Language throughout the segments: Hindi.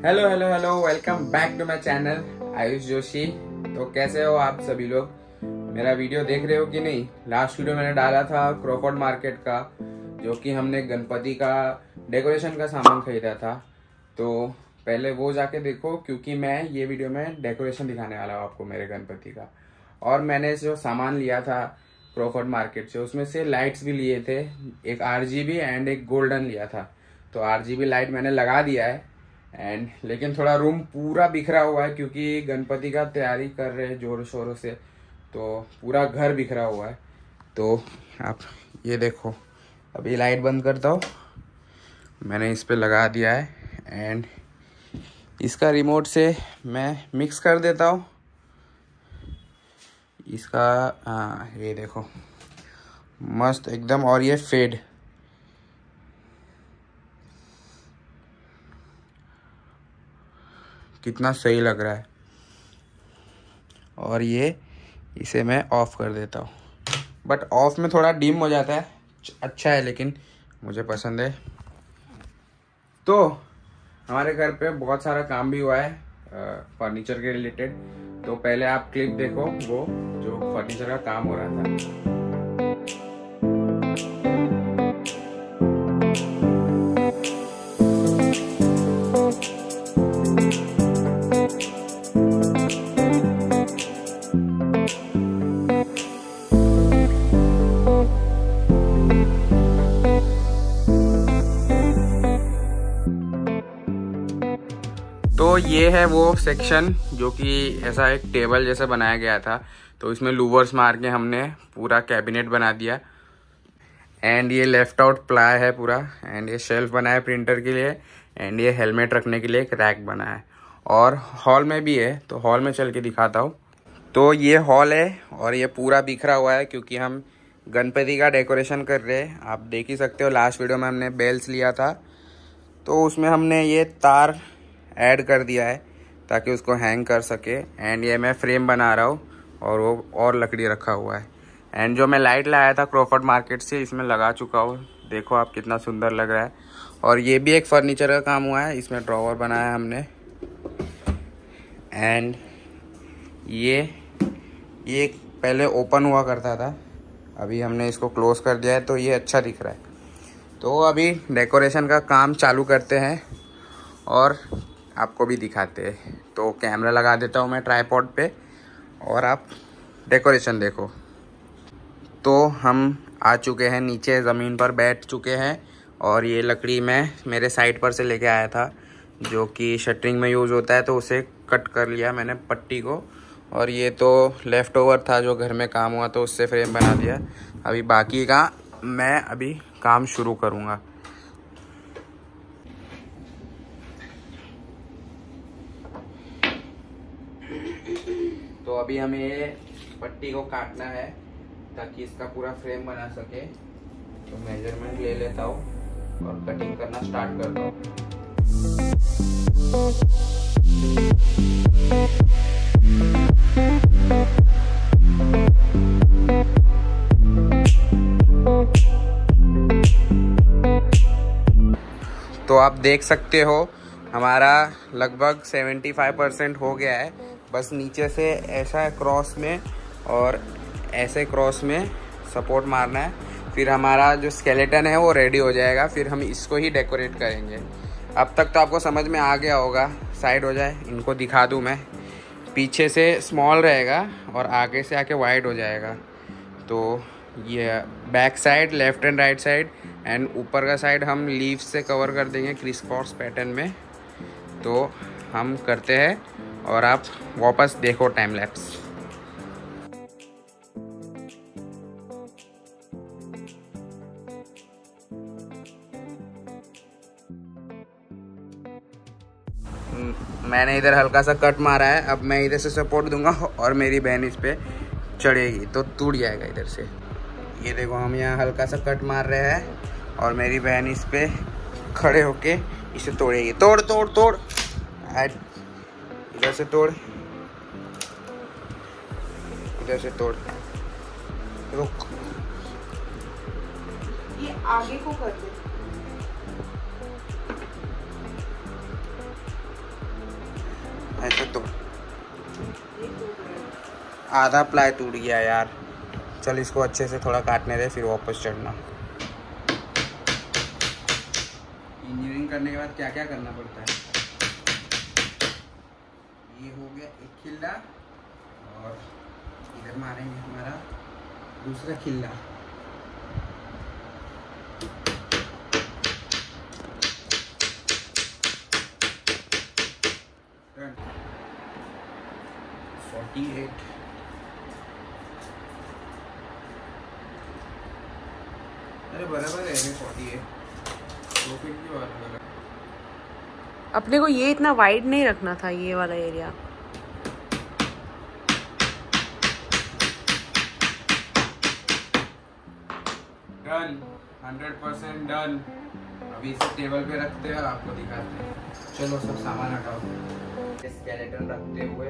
Hello hello hello, welcome back to my channel Ayush Joshi. तो कैसे हो आप सभी लोग? मेरा वीडियो देख रहे हो कि नहीं? लास्ट वीडियो मैंने डाला था क्रॉफर्ड मार्केट का, जो कि हमने गणपति का डेकोरेशन का सामान खरीदा था। तो पहले वो जाके देखो, क्योंकि मैं ये वीडियो में डेकोरेशन दिखाने वाला हूँ आपको मेरे गणपति का। और मैंने जो सामान लिया था क्रॉफर्ड मार्केट से, उसमें से लाइट्स भी लिए थे, एक RGB एंड एक गोल्डन लिया था। तो RGB लाइट मैंने लगा दिया है एंड लेकिन थोड़ा रूम पूरा बिखरा हुआ है, क्योंकि गणपति का तैयारी कर रहे हैं जोरों शोरों से, तो पूरा घर बिखरा हुआ है। तो आप ये देखो, अभी लाइट बंद करता हूँ, मैंने इस पे लगा दिया है एंड इसका रिमोट से मैं मिक्स कर देता हूँ इसका। ये देखो मस्त एकदम, और ये फेड कितना सही लग रहा है। और ये इसे मैं ऑफ कर देता हूँ, बट ऑफ में थोड़ा डिम हो जाता है, अच्छा है लेकिन मुझे पसंद है। तो हमारे घर पे बहुत सारा काम भी हुआ है फर्नीचर के रिलेटेड। तो पहले आप क्लिप देखो, वो जो फर्नीचर का काम हो रहा था। तो ये है वो सेक्शन जो कि ऐसा एक टेबल जैसा बनाया गया था। तो इसमें लूवर्स मार के हमने पूरा कैबिनेट बना दिया एंड ये लेफ्ट आउट प्लाई है पूरा, एंड ये शेल्फ बना है प्रिंटर के लिए, एंड ये हेलमेट रखने के लिए एक रैक बना है। और हॉल में भी है, तो हॉल में चल के दिखाता हूँ। तो ये हॉल है और ये पूरा बिखरा हुआ है, क्योंकि हम गणपति का डेकोरेशन कर रहे हैं। आप देख ही सकते हो, लास्ट वीडियो में हमने बेल्स लिया था, तो उसमें हमने ये तार ऐड कर दिया है ताकि उसको हैंग कर सके। एंड ये मैं फ्रेम बना रहा हूँ और वो और लकड़ी रखा हुआ है। एंड जो मैं लाइट लाया था क्रॉफर्ड मार्केट से, इसमें लगा चुका हूँ, देखो आप कितना सुंदर लग रहा है। और ये भी एक फर्नीचर का काम हुआ है, इसमें ड्रॉवर बनाया है हमने। एंड ये पहले ओपन हुआ करता था, अभी हमने इसको क्लोज कर दिया है, तो ये अच्छा दिख रहा है। तो अभी डेकोरेशन का काम चालू करते हैं और आपको भी दिखाते हैं। तो कैमरा लगा देता हूँ मैं ट्राइपॉड पे और आप डेकोरेशन देखो। तो हम आ चुके हैं नीचे, ज़मीन पर बैठ चुके हैं। और ये लकड़ी मैं मेरे साइड पर से लेके आया था, जो कि शटरिंग में यूज़ होता है, तो उसे कट कर लिया मैंने पट्टी को। और ये तो लेफ़्ट ओवर था जो घर में काम हुआ, तो उससे फ्रेम बना दिया। अभी बाकी का मैं अभी काम शुरू करूँगा। तो अभी हमें ये पट्टी को काटना है ताकि इसका पूरा फ्रेम बना सके। तो मेजरमेंट ले लेता हूँ और कटिंग करना स्टार्ट करता हूँ। तो आप देख सकते हो हमारा लगभग 75% हो गया है। बस नीचे से ऐसा क्रॉस में और ऐसे क्रॉस में सपोर्ट मारना है, फिर हमारा जो स्केलेटन है वो रेडी हो जाएगा। फिर हम इसको ही डेकोरेट करेंगे। अब तक तो आपको समझ में आ गया होगा। साइड हो जाए, इनको दिखा दूँ मैं। पीछे से स्मॉल रहेगा और आगे से आके वाइड हो जाएगा। तो ये back side, left and right side, and ऊपर का साइड हम लीव्स से कवर कर देंगे क्रिस क्रॉस पैटर्न में। तो हम करते हैं और आप वापस देखो टाइम लैप्स। मैंने इधर हल्का सा कट मारा है, अब मैं इधर से सपोर्ट दूंगा और मेरी बहन इस पे चढ़ेगी तो टूट जाएगा इधर से। ये देखो, हम यहाँ हल्का सा कट मार रहे हैं और मेरी बहन इस पे खड़े होके इसे तोड़ेगी। तोड़ तोड़ तोड़, इधर से तोड़, इधर से तोड़, रुक। ये आगे को कर दे। ऐसे तो आधा प्लाई टूट गया यार। चल इसको अच्छे से थोड़ा काटने दे, फिर वापस चढ़ना। इंजीनियरिंग करने के बाद क्या क्या करना पड़ता है। ये हो गया एक खिल्ला, और इधर मारेंगे हमारा दूसरा खिल्ला। Done. 48। अरे बराबर है 48। तो फिर क्यों अलग? अपने को ये इतना वाइड नहीं रखना था, ये वाला एरिया। Done, 100% done. अभी इसे टेबल पे रखते हैं, आपको दिखाते हैं। चलो सब सामान हटाओ। स्केलेटन रखते हुए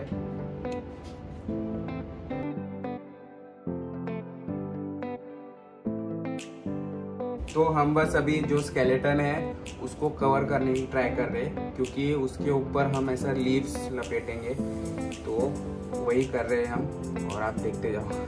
तो हम बस अभी जो स्केलेटन है उसको कवर करने की ट्राई कर रहे हैं, क्योंकि उसके ऊपर हम ऐसा लीव्स लपेटेंगे, तो वही कर रहे हैं हम, और आप देखते जाओ।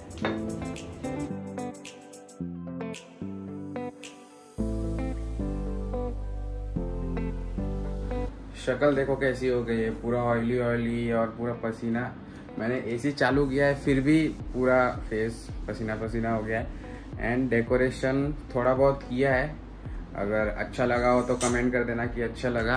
शक्ल देखो कैसी हो गई है, पूरा ऑयली ऑयली और पूरा पसीना। मैंने एसी चालू किया है फिर भी पूरा फेस पसीना पसीना हो गया है। एंड डेकोरेशन थोड़ा बहुत किया है, अगर अच्छा लगा हो तो कमेंट कर देना कि अच्छा लगा।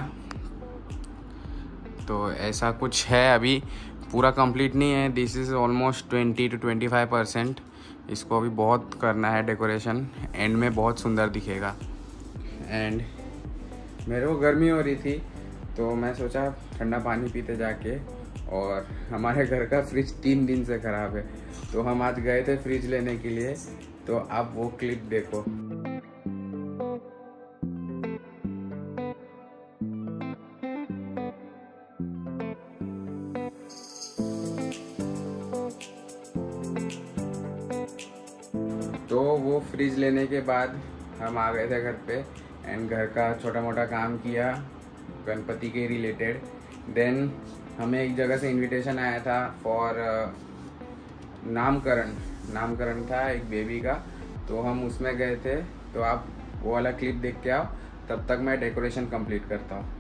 तो ऐसा कुछ है, अभी पूरा कंप्लीट नहीं है। This is almost 20 to 25%। इसको अभी बहुत करना है डेकोरेशन, एंड में बहुत सुंदर दिखेगा। एंड मेरे को गर्मी हो रही थी, तो मैं सोचा ठंडा पानी पीते जाके, और हमारे घर का फ्रिज 3 दिन से ख़राब है, तो हम आज गए थे फ्रिज लेने के लिए। तो आप वो क्लिप देखो। तो वो फ्रिज लेने के बाद हम आ गए थे घर पे, एंड घर का छोटा मोटा काम किया गणपति के रिलेटेड। देन हमें एक जगह से इनविटेशन आया था फॉर नामकरण था एक बेबी का, तो हम उसमें गए थे। तो आप वो वाला क्लिप देख के आओ, तब तक मैं डेकोरेशन कंप्लीट करता हूँ।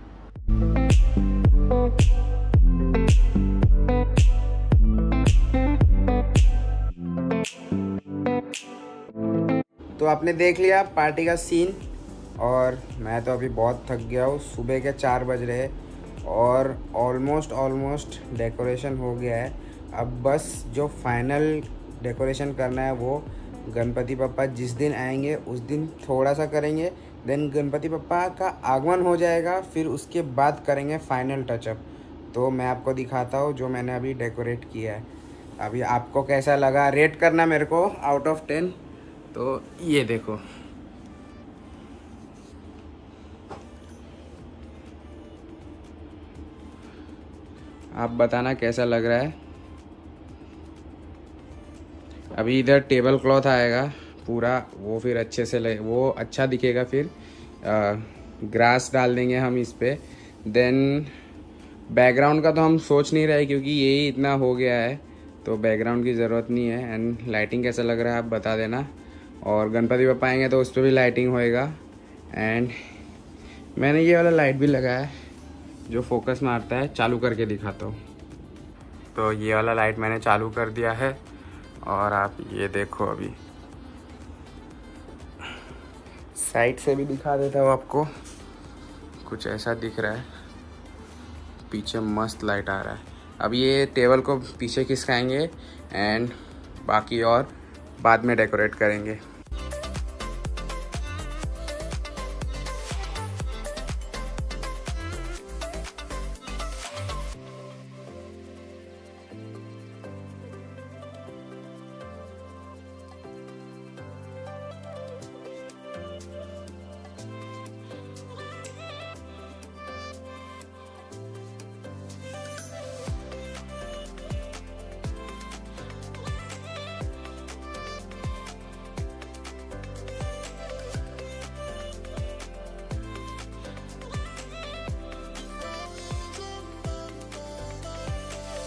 तो आपने देख लिया पार्टी का सीन, और मैं तो अभी बहुत थक गया हूँ। सुबह के 4 बज रहे और ऑलमोस्ट डेकोरेशन हो गया है। अब बस जो फाइनल डेकोरेशन करना है वो गणपति बप्पा जिस दिन आएंगे उस दिन थोड़ा सा करेंगे। देन गणपति बप्पा का आगमन हो जाएगा, फिर उसके बाद करेंगे फाइनल टचअप। तो मैं आपको दिखाता हूँ जो मैंने अभी डेकोरेट किया है। अभी आपको कैसा लगा रेट करना मेरे को आउट ऑफ 10। तो ये देखो, आप बताना कैसा लग रहा है। अभी इधर टेबल क्लॉथ आएगा पूरा, वो फिर अच्छे से वो अच्छा दिखेगा। फिर ग्रास डाल देंगे हम इस पे। देन बैकग्राउंड का तो हम सोच नहीं रहे, क्योंकि यही इतना हो गया है, तो बैकग्राउंड की ज़रूरत नहीं है। एंड लाइटिंग कैसा लग रहा है आप बता देना। और गणपति बप्पा आएंगे तो उस पर भी लाइटिंग होएगा। एंड मैंने ये वाला लाइट भी लगाया है जो फोकस मारता है, चालू करके दिखाता हूँ। तो ये वाला लाइट मैंने चालू कर दिया है, और आप ये देखो अभी साइड से भी दिखा देता हूँ आपको। कुछ ऐसा दिख रहा है, पीछे मस्त लाइट आ रहा है। अब ये टेबल को पीछे खिसकाएंगे एंड बाकी और बाद में डेकोरेट करेंगे।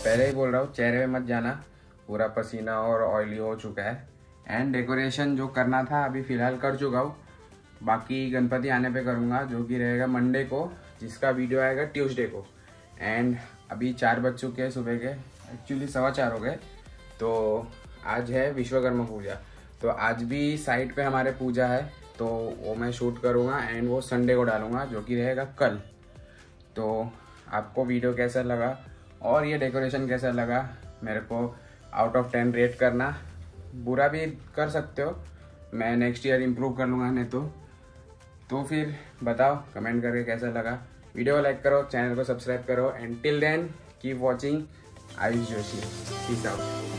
पहले ही बोल रहा हूँ, चेहरे में मत जाना, पूरा पसीना और ऑयली हो चुका है। एंड डेकोरेशन जो करना था अभी फ़िलहाल कर चुका हूँ, बाकी गणपति आने पे करूँगा, जो कि रहेगा मंडे को, जिसका वीडियो आएगा ट्यूसडे को। एंड अभी 4 बज चुके हैं सुबह के, एक्चुअली 4:15 हो गए। तो आज है विश्वकर्मा पूजा, तो आज भी साइट पे हमारे पूजा है, तो वो मैं शूट करूँगा एंड वो संडे को डालूँगा, जो कि रहेगा कल। तो आपको वीडियो कैसा लगा और ये डेकोरेशन कैसा लगा, मेरे को आउट ऑफ 10 रेट करना। बुरा भी कर सकते हो, मैं नेक्स्ट ईयर इम्प्रूव कर लूँगा, नहीं तो फिर बताओ कमेंट करके कैसा लगा। वीडियो को लाइक करो, चैनल को सब्सक्राइब करो and till then keep watching Ayush Joshi. Peace out.